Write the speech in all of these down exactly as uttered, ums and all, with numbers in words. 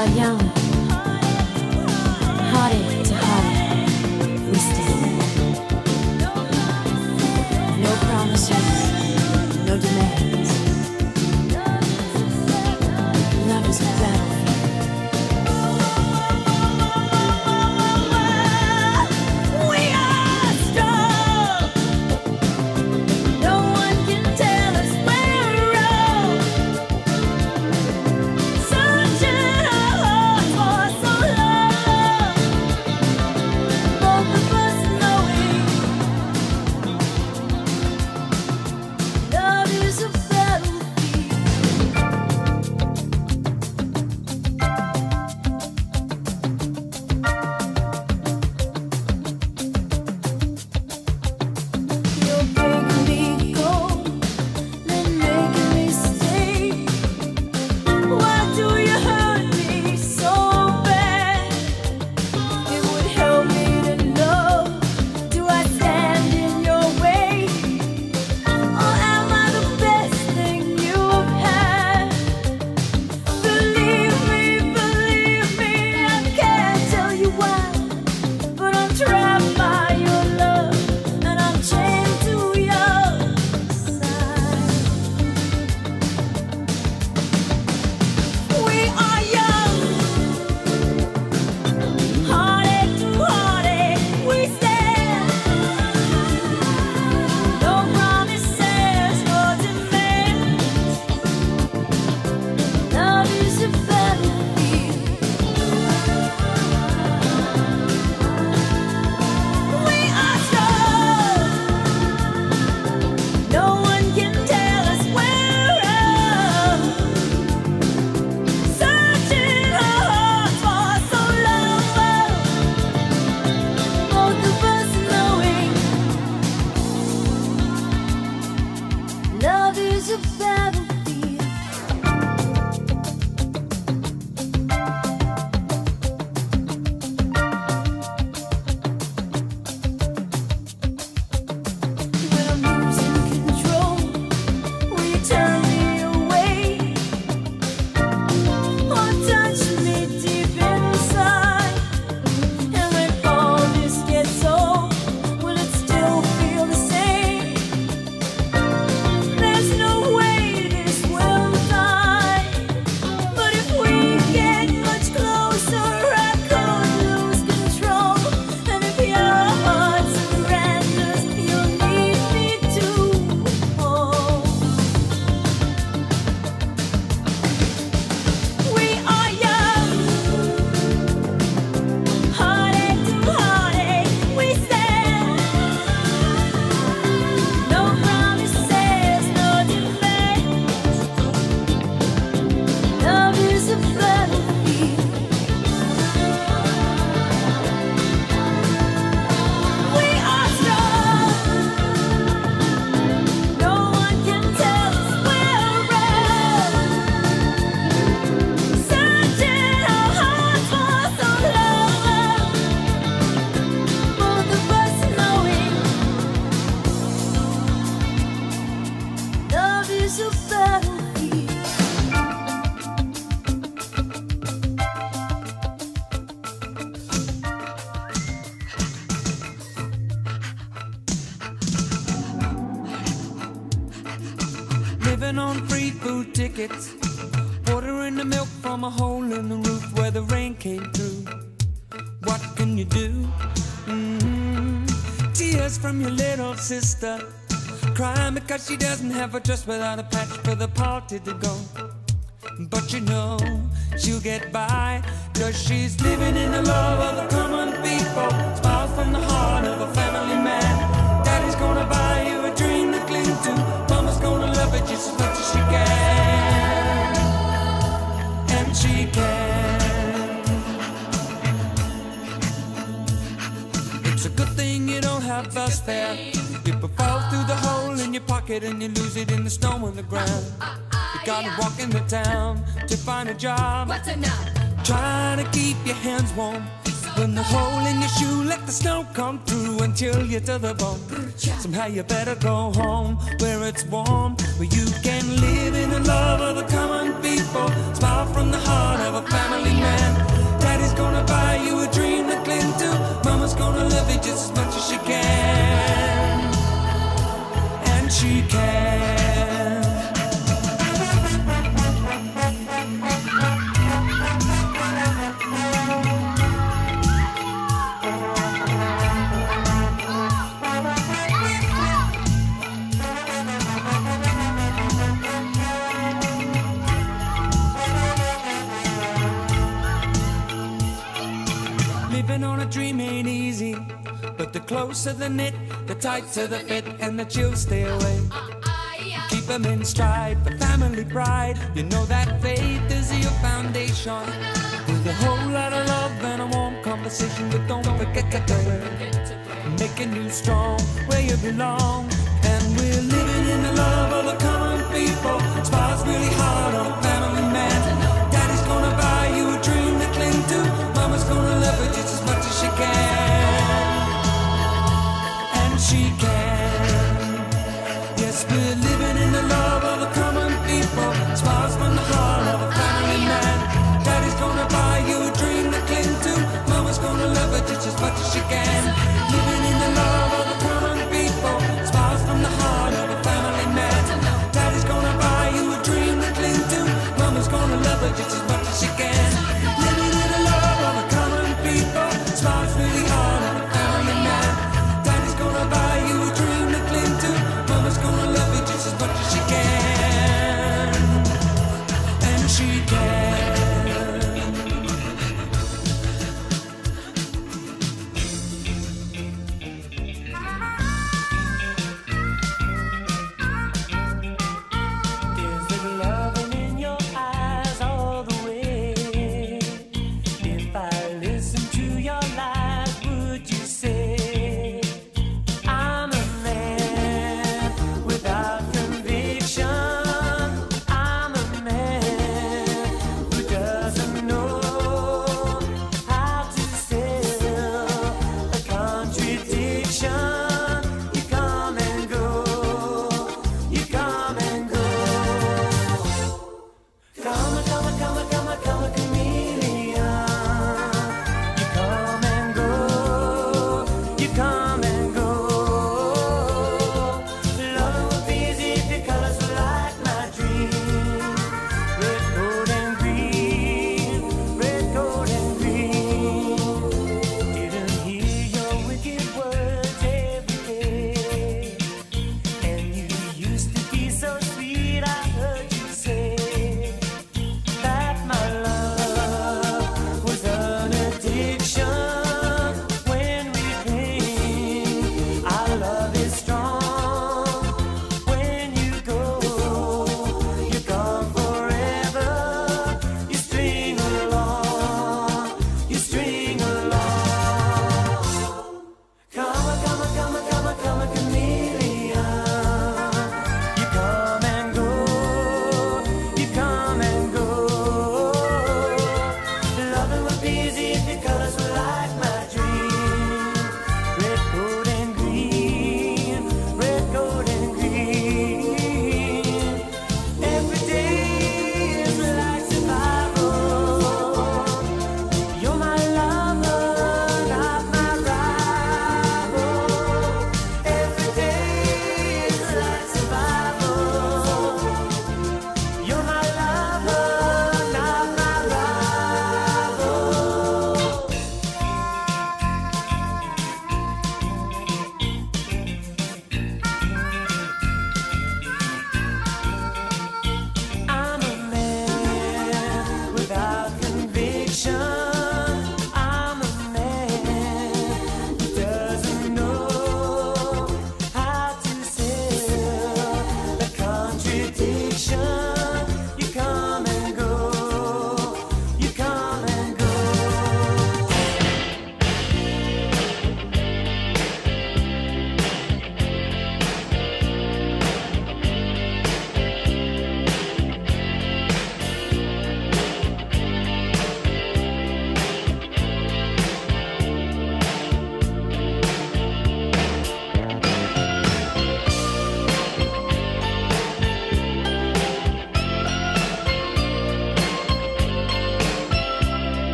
are young, heartache to heartache, we stand. No promises, no demands. Love is a battlefield. Living on free food tickets, ordering the milk from a hole in the roof where the rain came through. What can you do? Mm-hmm. Tears from your little sister, crying because she doesn't have a dress without a patch for the party to go. But you know she'll get by, cause she's living in the love of the common people. Smiles from the heart of a family man. Daddy's gonna buy you a dream to cling to. Mama's gonna love it just as much as she can. And she can. It's a good thing you don't have bus fare. If it falls through the hole in your pocket and you lose it in the snow on the ground, you gotta walk into town to find a job. What's enough? Try to keep your hands warm. When the hole in your shoe, let the snow come through and chill you to the bone. Somehow you better go home where it's warm, where you can live in the love of the common people. people. Smile from the heart of a family man. Daddy's gonna buy you a dream to cling to. Mama's gonna love you just as much as she can. And she can. Living on a dream ain't easy, but the closer the knit, the tighter the fit, and the chills stay away. Keep them in stride for family pride. You know that faith is your foundation, with a whole lot of love and a warm conversation. But don't forget to pray, making you strong where you belong. And we're living in the love of the common people. Smiles really hard on a family man. Daddy's gonna buy you a dream to cling to. Mama's gonna love her just as much as she can. And she can. Yes, we're living in the love of the common people. Smiles from the heart of a family man. Daddy's gonna buy you a dream to cling to. Mama's gonna love her just as much as she can. Living in the love of the common people. Smiles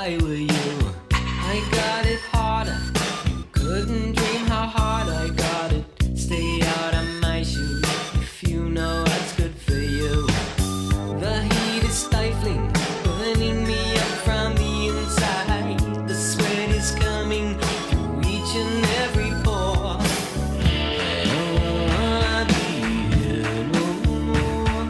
I were you. I got it harder. You couldn't dream how hard I got it. Stay out of my shoes if you know what's good for you. The heat is stifling, burning me up from the inside. The sweat is coming through each and every pore. I don't wanna be here no more.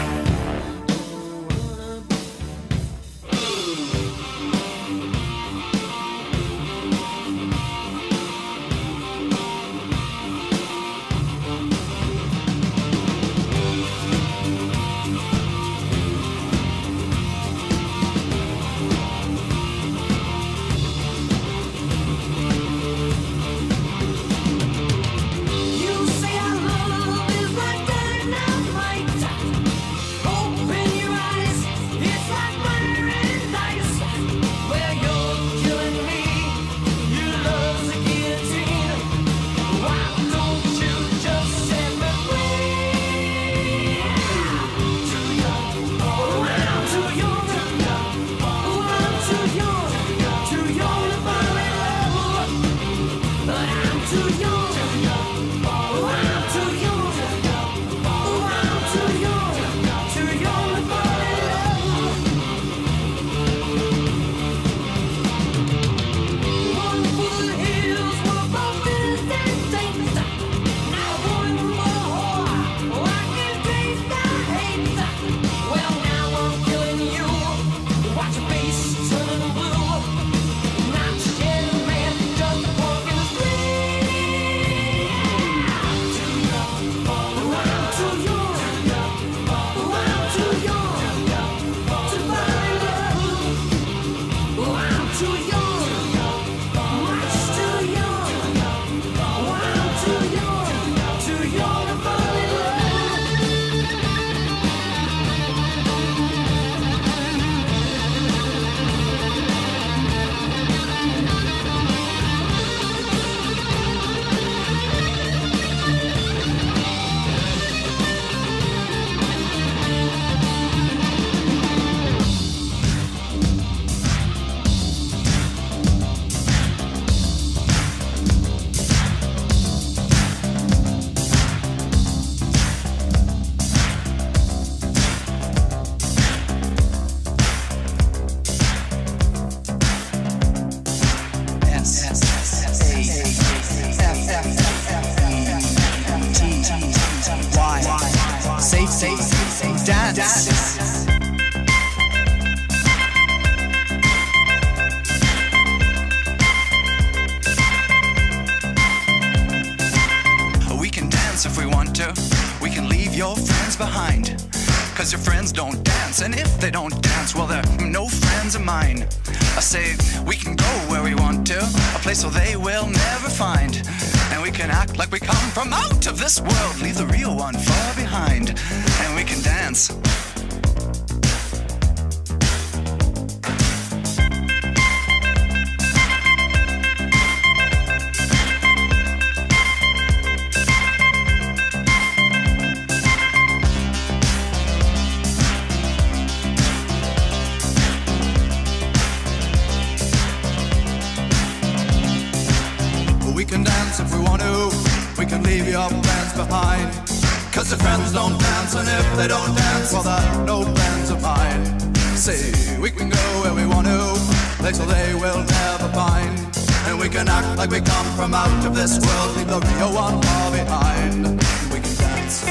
You say our love is like dynamite. Open your eyes, it's like fire and ice. Well, you're killing me, your love's a guillotine. Why don't you just set me free? Too young, oh, I'm too young. Oh, I'm too young, too young to fall in love. But I'm too young. Oh, I'm too young. Oh, I'm too young. Too young to fall in love. One for the hills, one for distant things. Now one more. Oh, I can taste the hate. Well, now I'm killing you. Watch your face turning blue. Not scared of man, just walking the street. Too young. Oh, I'm too young. Oh, I'm too young to fall in love. Oh, I'm too young. Much too young. Oh, I'm too young. Too young to fall in love. Safe, safe, safe, dance. We can dance if we want to. We can leave your friends behind. Cause your friends don't dance, and if they don't dance, well, they're no friends of mine. I say we can go where we want to, a place where they will never find. And we can act like we come from out of this world, leave the real one far behind. And we can dance. We can dance if we want to. We can leave your friends behind. Cause your friends don't dance, and if they don't dance, well, they're no friends of mine. Say, we can go where we want to, place where they will never find. And we can act like we come from out of this world, leave the real one far behind. We can dance.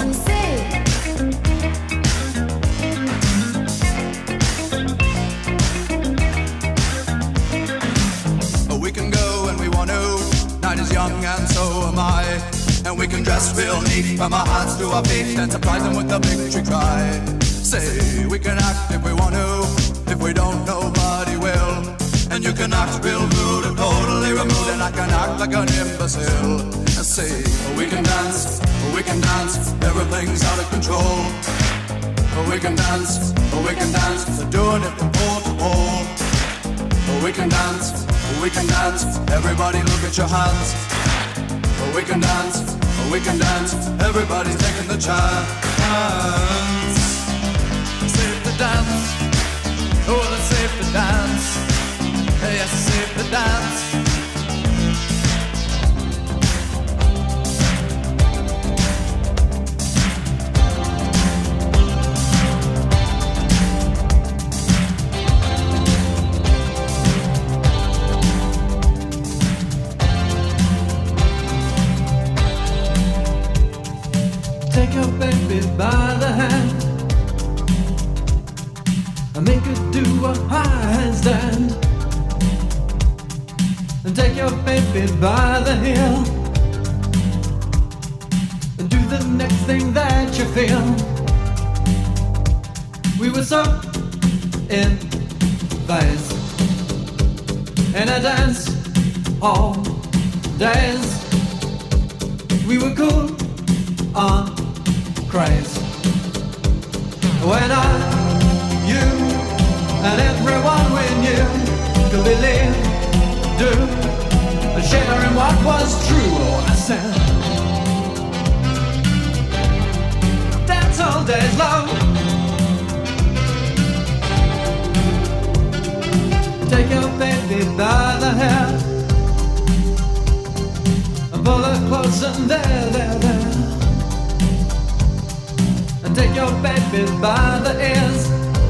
We can go when we want to. Night is young and so am I. And we can dress real neat from our hands to our feet and surprise them with the victory cry. Say, we can act if we want to. If we don't, nobody will. And you can act real rude and totally removed, and I can act like an imbecile. And say, we can dance, we can dance, everything's out of control. We can dance, we can dance, they're doing it from pole to pole. We can dance, we can dance, everybody look at your hands. We can dance, we can dance, everybody's taking the chance. Safe to dance, oh, it's safe to dance. take your baby by the hand and make her do a handstand, and take your baby by the heel and do the next thing that you feel. We were so in phase in a dance all days. We were cool on craze when I, you, and everyone we knew could believe, do, and share in what was true. Oh, I said, dance all days long, take your baby by the hair and pull her close and there, there, there, and take your baby by the ears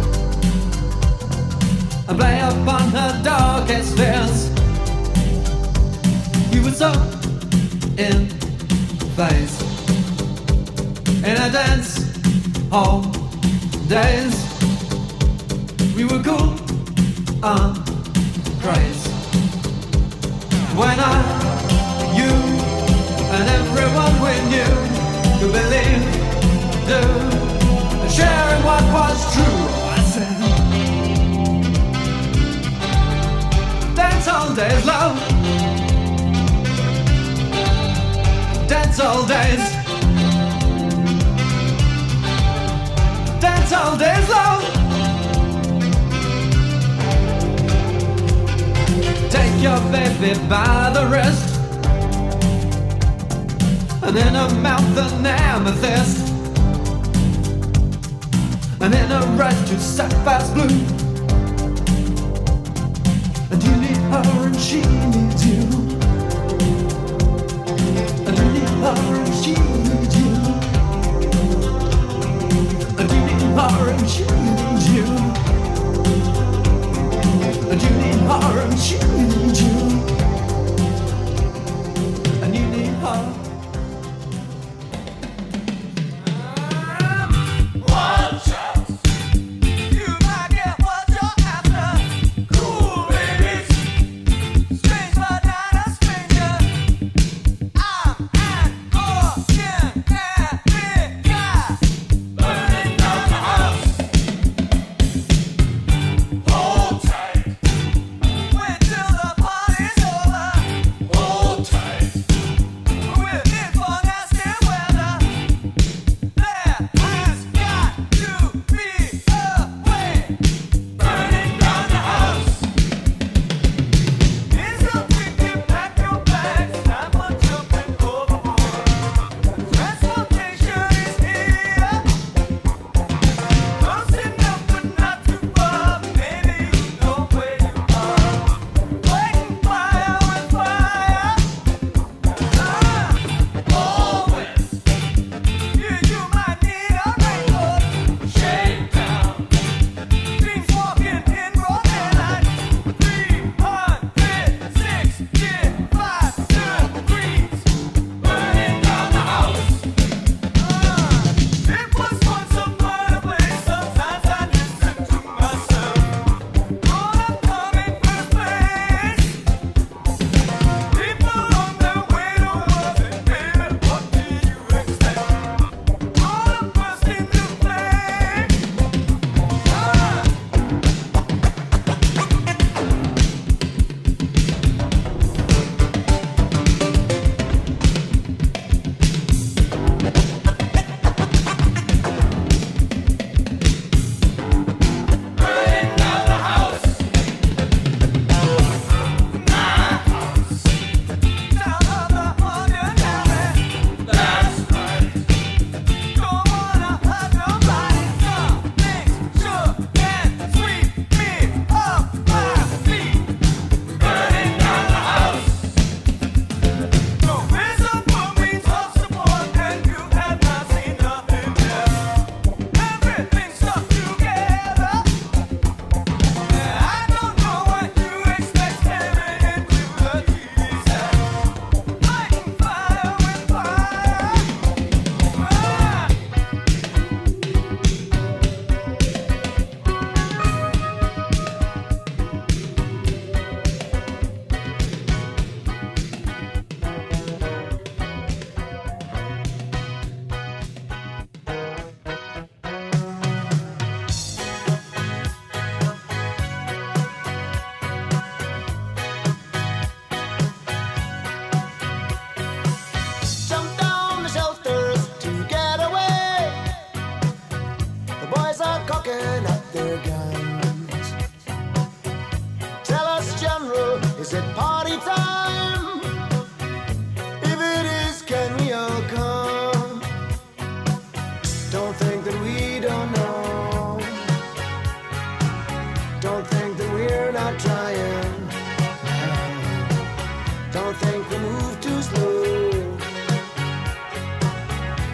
and play upon her darkest fears. You were so in phase in a dance hall days. We were cool on craze when I, you, and everyone we knew could believe, do, and share in what was true. Oh, I said, dance all days, love, dance all days, dance all days, love. Take your baby by the wrist and in her mouth an amethyst, and in her eyes two sapphire's blue. And you need her and she needs you, and you need her and she needs you, and you need her and she needs you, and you need her and she needs you, and you need her. Yeah.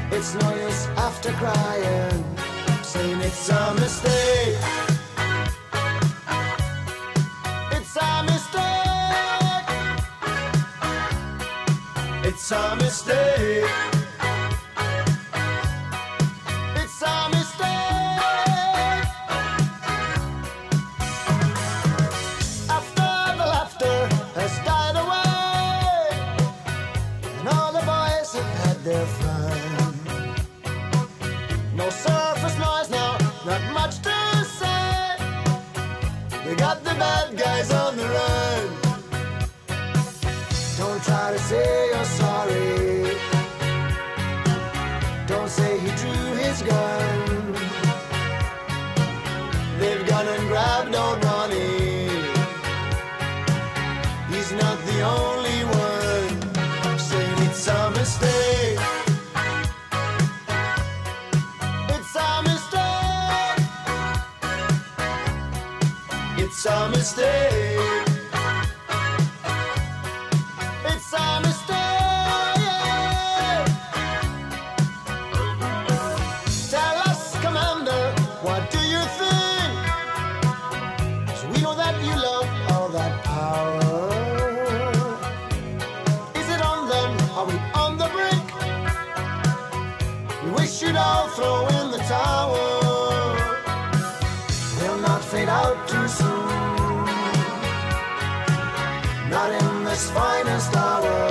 It's no use after crying, saying it's a mistake. It's a mistake. It's a mistake. It's a mistake. After the laughter has died away, and all the boys have had their fun. No surface noise now, not much to say. They got the bad guys on the run. Don't try to say you're sorry. Don't say he drew his gun. They've gone and grabbed old Ronnie. He's not the only one saying it's a mistake. It's a mistake. It's a mistake. It's a mistake. Tell us, Commander, what do you think? 'Cause we know that you love all that power. Is it on them? Are we on the brink? We wish you'd all throw in the towel. We'll not fade out too soon, not in this finest hour.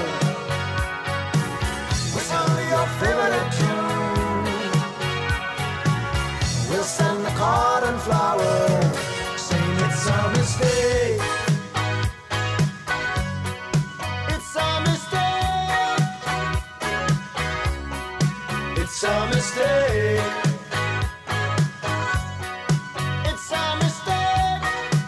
We'll sing your favorite tune. We'll send the card and flower, saying it's a mistake. It's a mistake. It's a mistake. It's a mistake.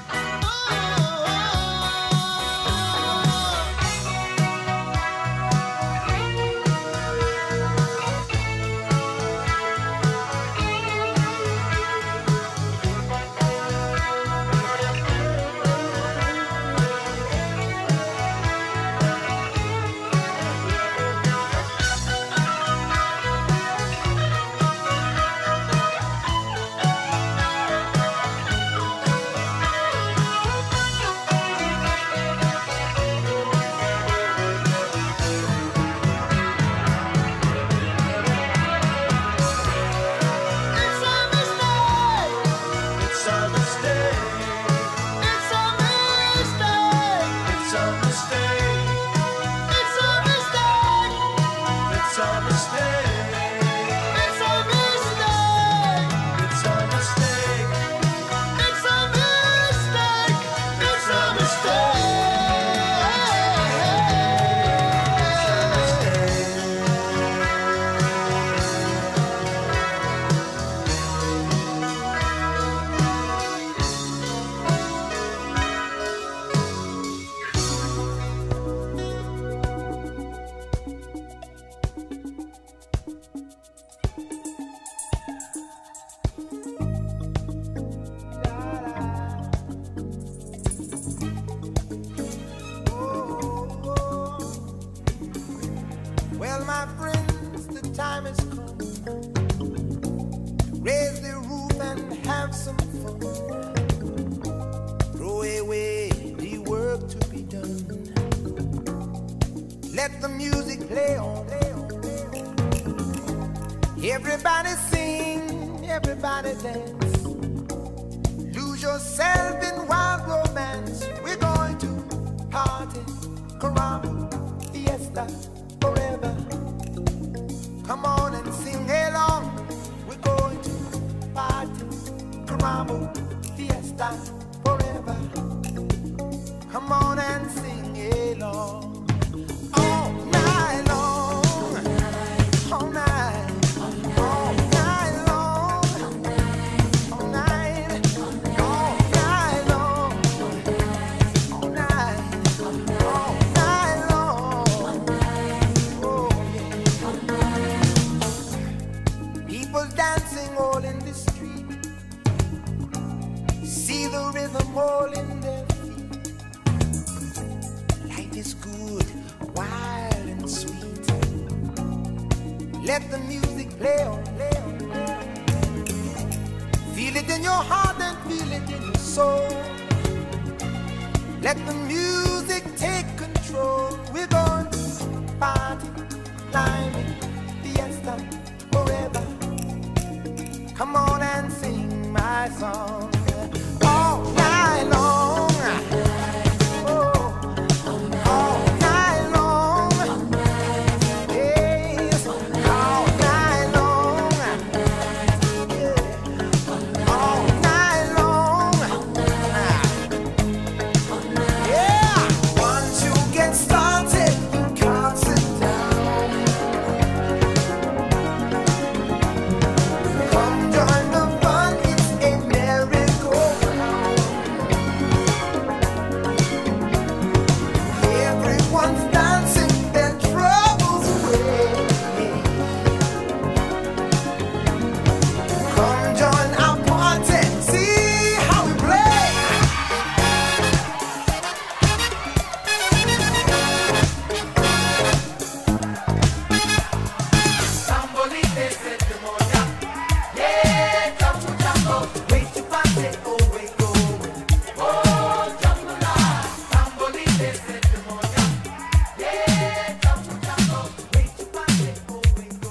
Well, my friends, the time has come. Raise the roof and have some fun. Throw away the work to be done. Let the music play on. Everybody sing, everybody dance. Lose yourself in wild romance. We're going to party, caramba, fiesta, forever. Come on and sing along. We're going to party, caramba, fiesta, forever. Come on and sing along. All night long, all night, all night long, all night, all night long, all night, all night long. Oh yeah. People dancing all in the street. See the rhythm all in their feet. Let the music play on, play on, play on. Feel it in your heart and feel it in your soul. Let the music take control. We're going to party, climbing, fiesta, forever. Come on and sing my song all night long. Oh, all night long. Yes, all night long. Yeah, all night long. Yeah, once you get started, you can't sit down. Come join the fun, it's a merry-go-round. Everyone's dancing their troubles away. Come join our party, see how we play. Tambolite se te moja, yeah, jambo jambo, wait to party, oh wait go, oh jambo la. Tambolite se te moja, yeah, jambo jambo, wait to party, oh wait go,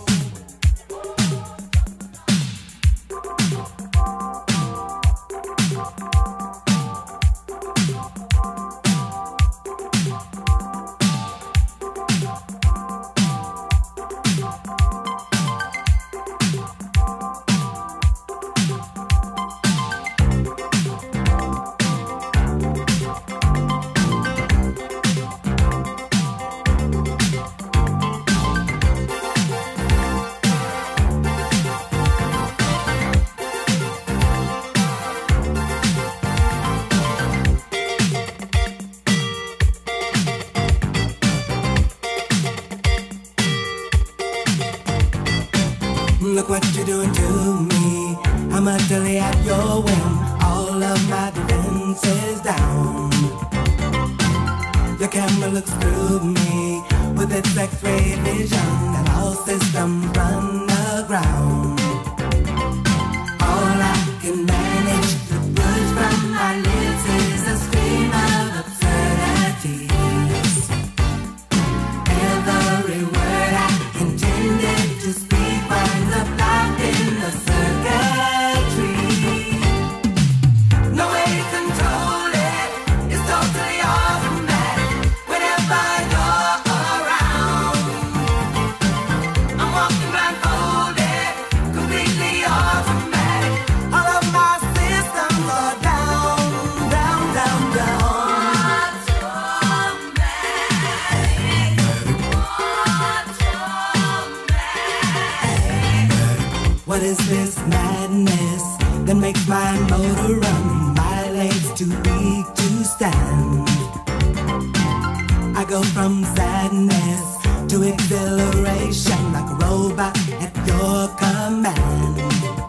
Look what you're doing to me. I'm utterly at your whim. All of my defenses down. Your camera looks through me with its X-ray vision, and all systems run aground. All I can manage to push from my lips is a stream of absurdities. Every word I intended to speak winds up locked in the circuitry. No way to control it, it's totally automatic. Whenever you're around, I'm walking blindfolded, completely automatic. All of my systems are down, down, down, down. What is this madness that makes my motor run? My legs too weak to stand. I go from sadness to exhilaration like a robot at your command.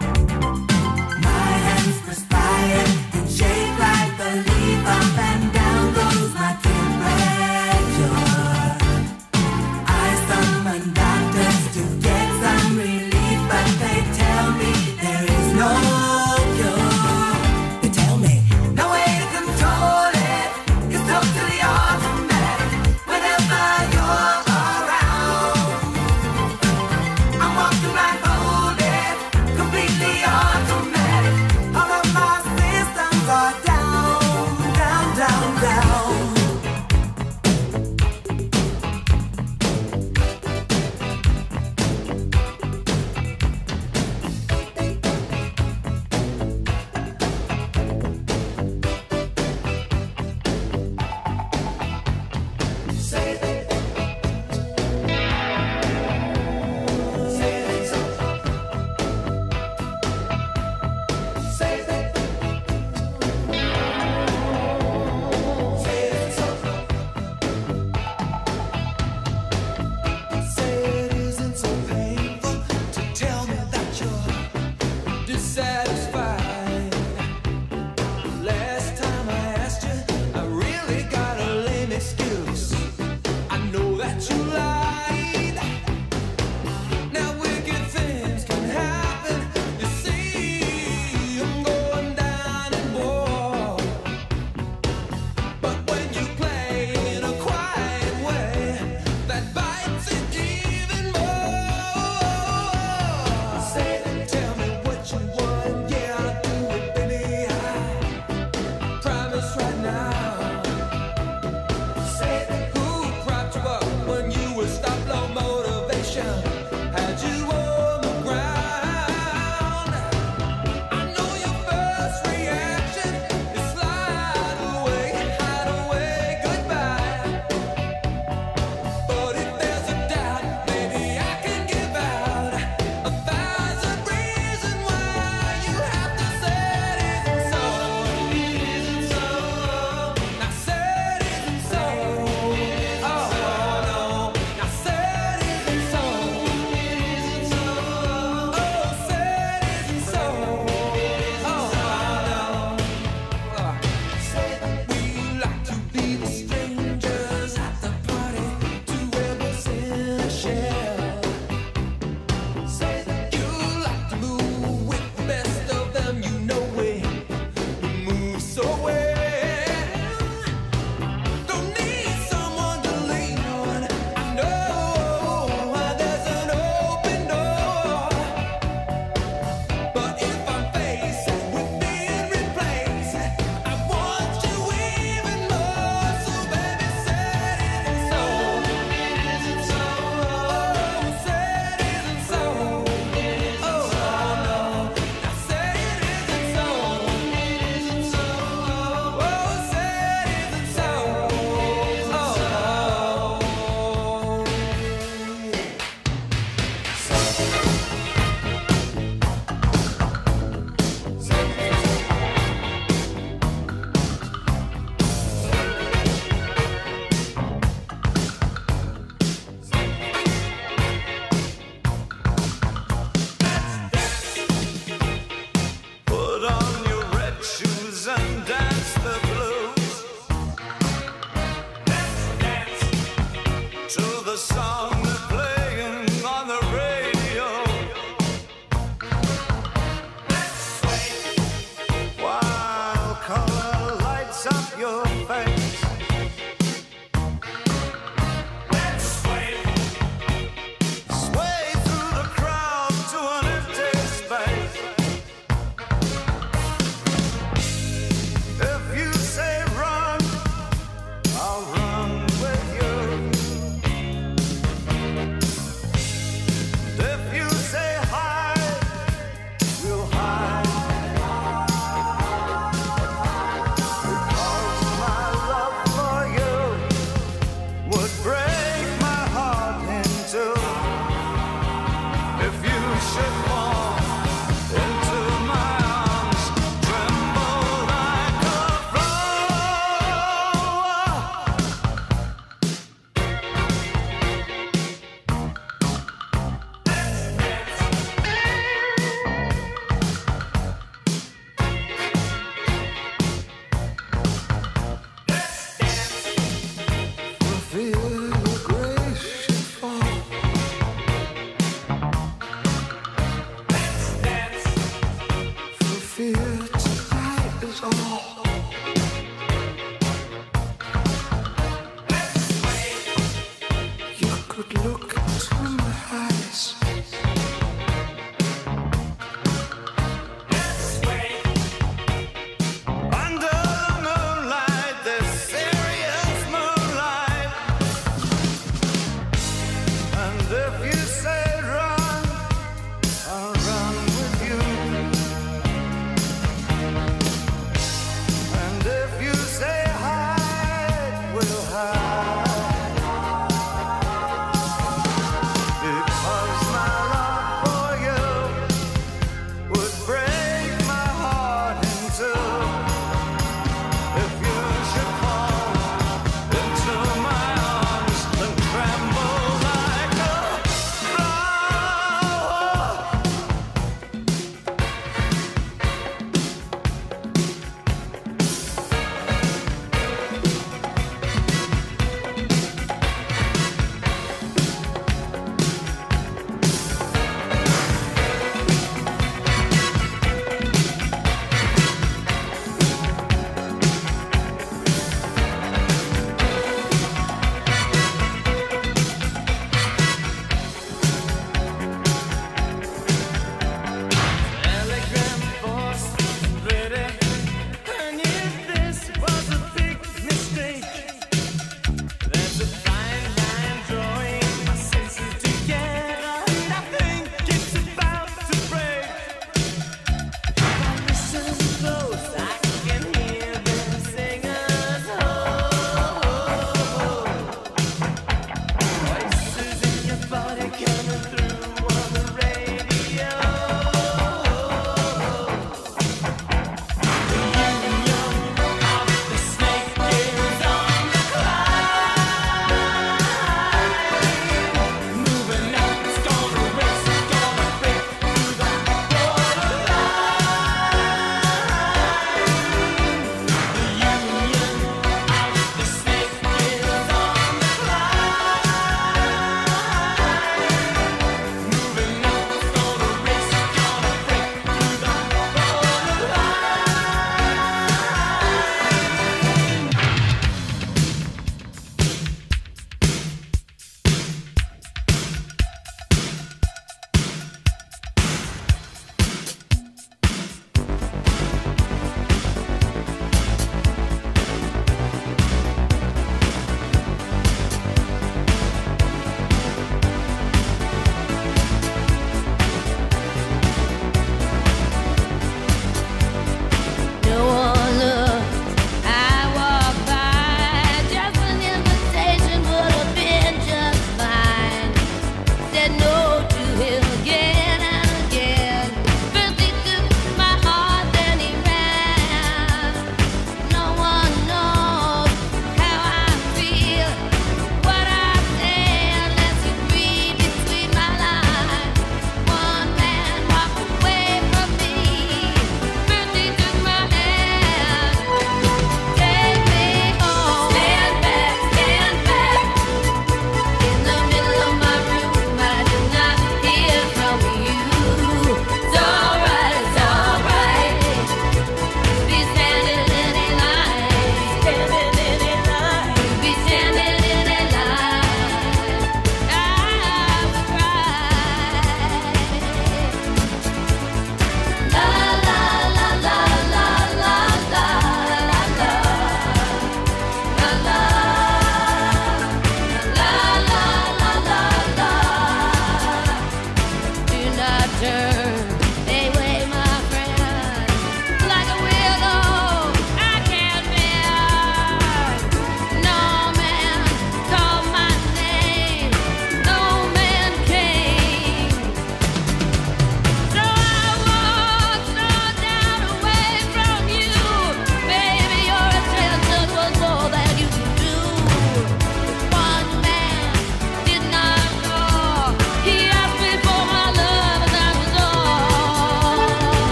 My hands perspire and shake like a leaf. Up and down goes my temperature. I summon doctors to get some relief, but they tell me there is no cure. They tell me no way to control it, it's totally automatic. Whenever you're around, I'm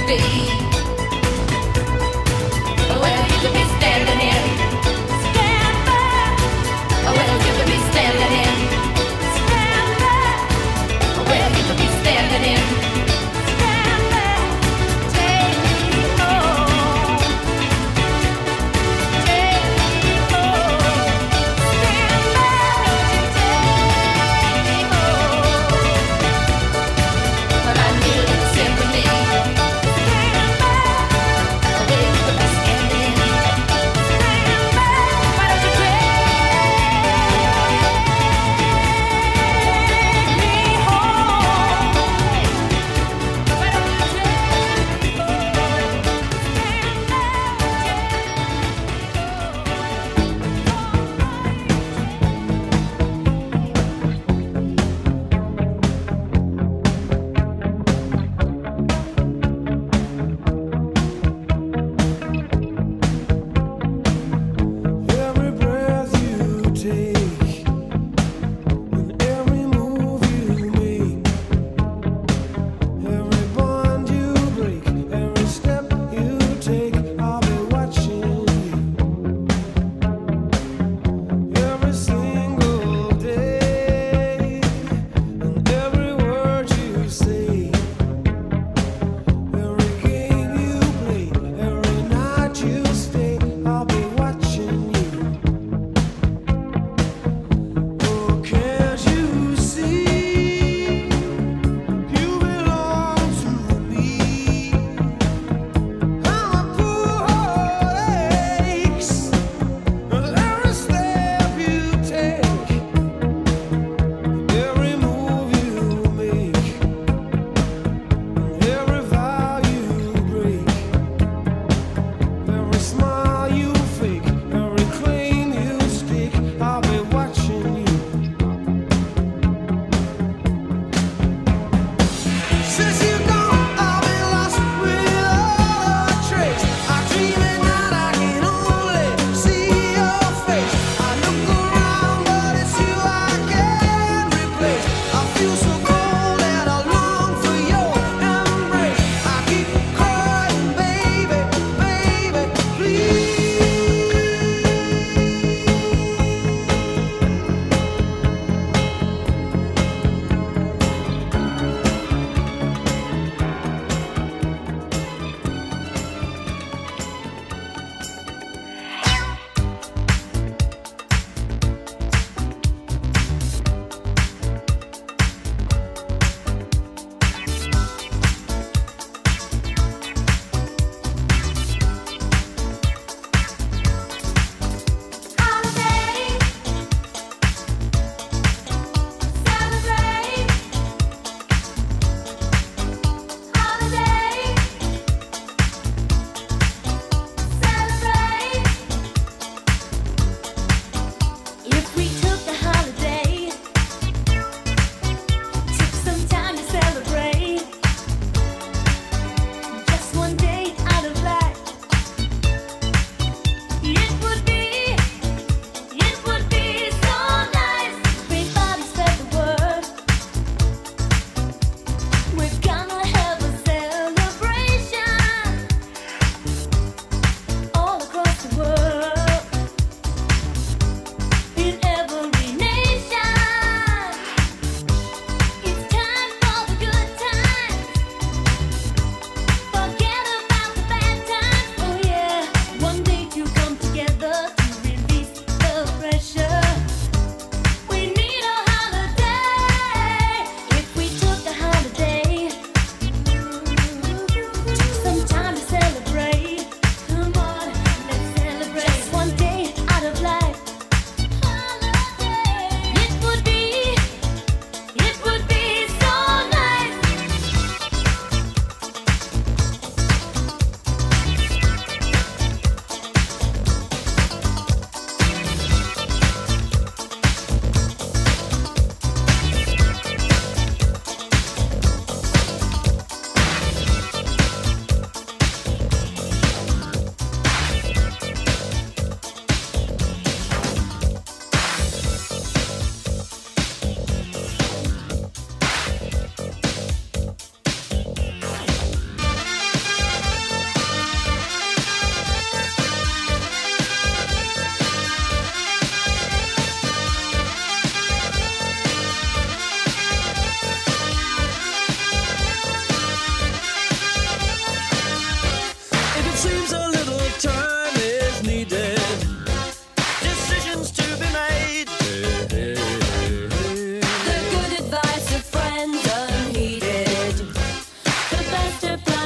sympathy. Well, you could be standing in. Stand back. Well, you could be standing in. Stand back. Well, you could be standing in. Stand back. Take me home. Take me home. Stand back. Take me home. But I need a little sympathy. Stand back.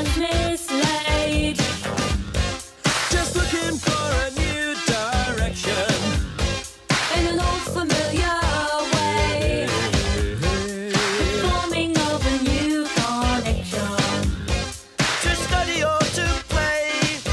one's mislaid. Just looking for a new direction In an old familiar way, forming of a new connection. to study or to play.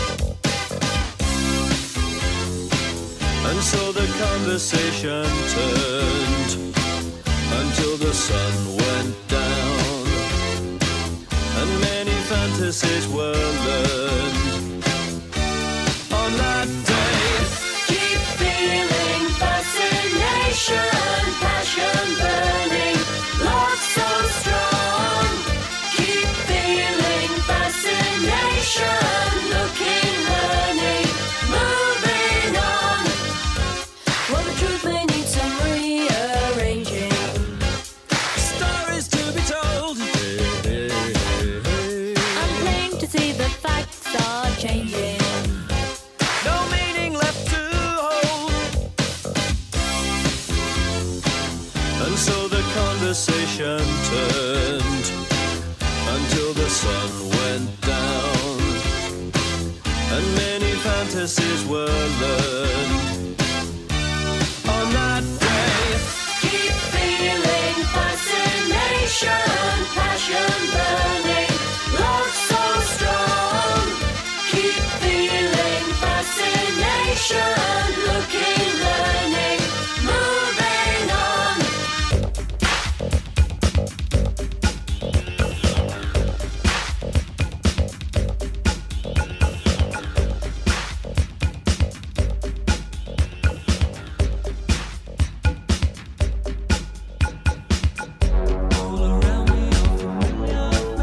And so the conversation turned until the sun went down, and many fantasies were learned on that day. Keep feeling fascination, passion burning, love so strong. Keep feeling fascination, looking, learning, moving on. Well, the truth may need some rearranging. Stories to be told. I'm plain to see the facts are changing. No meaning left to hold. And so the conversation turned until the sun went down, and many fantasies were learned on that day. Keep feeling fascination, passion burning, love so strong. Keep feeling fascination, looking, learning, moving on. All around me are familiar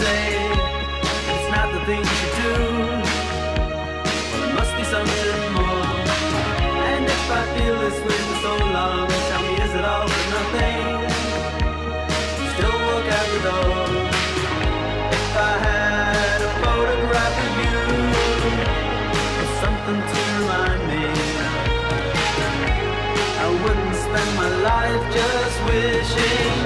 say it's not the thing to do. Well, it must be something more. And if I feel this way for so long, tell me, is it all for nothing? Still walk out the door. If I had a photograph of you, or something to remind me, I wouldn't spend my life just wishing